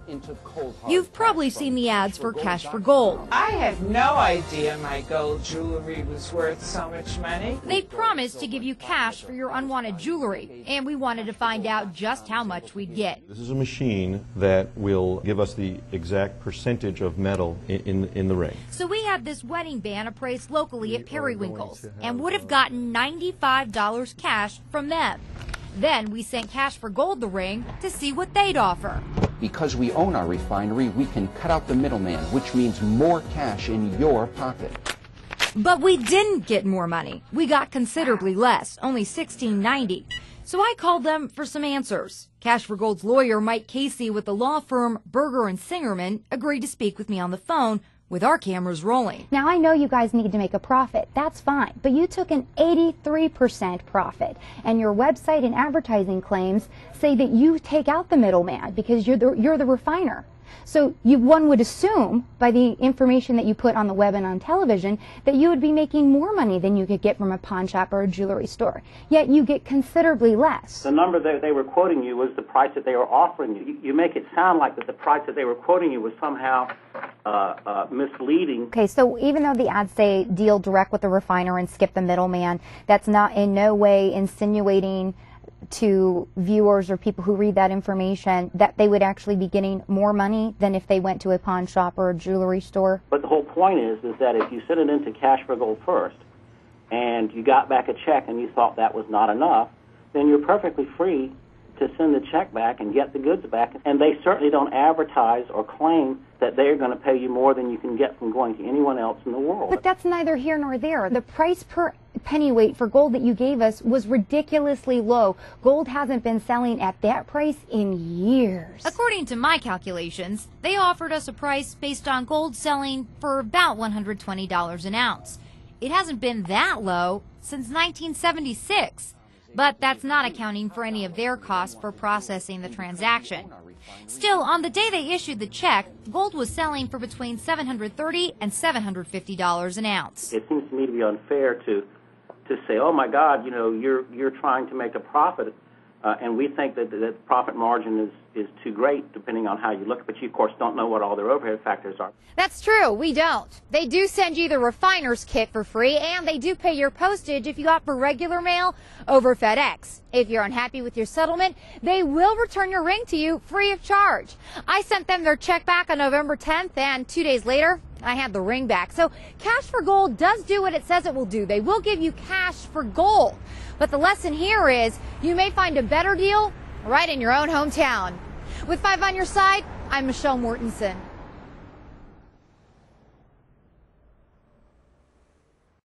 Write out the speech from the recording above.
into cold hard You've probably seen the ads for Cash for Gold. I had no idea my gold jewelry was worth so much money. They promised to give you cash for your unwanted jewelry, and we wanted to find out just how much we'd get. This is a machine that will give us the exact percentage of metal in the ring. So we had this wedding band appraised locally at Periwinkle's and would have gotten $95 cash from them. Then we sent Cash for Gold the ring to see what they'd offer. Because we own our refinery, we can cut out the middleman, which means more cash in your pocket. But we didn't get more money. We got considerably less, only $16.90. So I called them for some answers. Cash for Gold's lawyer, Mike Casey, with the law firm Berger and Singerman, agreed to speak with me on the phone with our cameras rolling. Now, I know you guys need to make a profit. That's fine. But you took an 83% profit. And your website and advertising claims say that you take out the middleman because you're the refiner. So one would assume, by the information that you put on the web and on television, that you would be making more money than you could get from a pawn shop or a jewelry store. Yet you get considerably less. The number that they were quoting you was the price that they were offering you. You make it sound like that the price that they were quoting you was somehow misleading. Okay, so even though the ads say deal direct with the refiner and skip the middleman, that's not in no way insinuating to viewers or people who read that information that they would actually be getting more money than if they went to a pawn shop or a jewelry store. But the whole point is that if you sent it into Cash for Gold first and you got back a check and you thought that was not enough, then you're perfectly free to send the check back and get the goods back. And they certainly don't advertise or claim that they're going to pay you more than you can get from going to anyone else in the world. But that's neither here nor there. The price per pennyweight for gold that you gave us was ridiculously low. Gold hasn't been selling at that price in years. According to my calculations, they offered us a price based on gold selling for about $120 an ounce. It hasn't been that low since 1976. But that's not accounting for any of their costs for processing the transaction. Still, on the day they issued the check, gold was selling for between $730 and $750 an ounce. It seems to me to be unfair to say, oh my God, you know, you're trying to make a profit, and we think that the profit margin is too great, depending on how you look. But you, of course, don't know what all their overhead factors are. That's true. We don't. They do send you the refiner's kit for free, and they do pay your postage if you opt for regular mail over FedEx. If you're unhappy with your settlement, they will return your ring to you free of charge. I sent them their check back on November 10th, and 2 days later, I had the ring back. So Cash for Gold does do what it says it will do. They will give you cash for gold. But the lesson here is you may find a better deal right in your own hometown. With 5 on your side, I'm Michelle Mortensen.